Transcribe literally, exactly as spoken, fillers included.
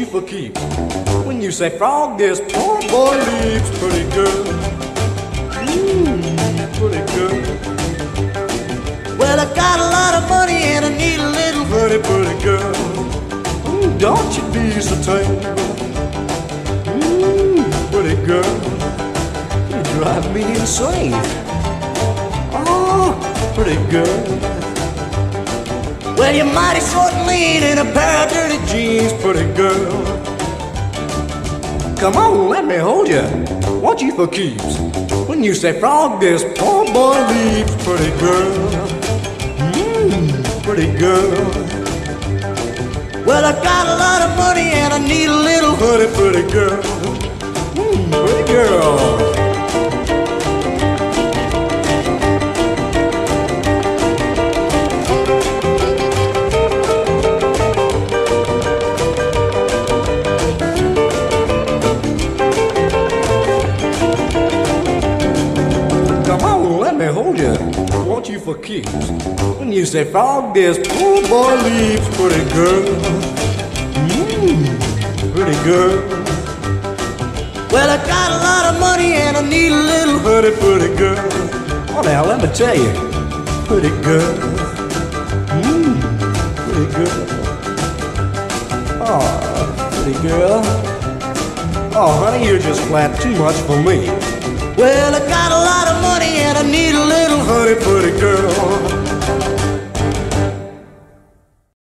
you for keeps. When you say frog, this poor boy leaves. Pretty girl, mmm, pretty girl. Well, I got a lot of money and I need a little pretty, pretty girl. Ooh, don't you be so tame. Mmm, pretty girl, you drive me insane. Oh, pretty girl. Well, you're mighty short and lean in a pair of dirty jeans, pretty girl. Come on, let me hold you. Want you for keeps. When you say frog, this poor boy leaves. Pretty girl, mmm, pretty girl. Well, I got a lot of money and I need a little honey, pretty girl. Mmm, pretty girl. Hold you, want you for keeps. When you say frog, this poor boy leaves. Pretty girl, mmm, pretty girl. Well, I got a lot of money and I need a little honey, pretty girl. Oh, now let me tell you, pretty girl, mmm, pretty girl. Oh, pretty girl. Oh, honey, you're just flat too much for me. Well, I got a lot of money and I need a little honey, pretty girl.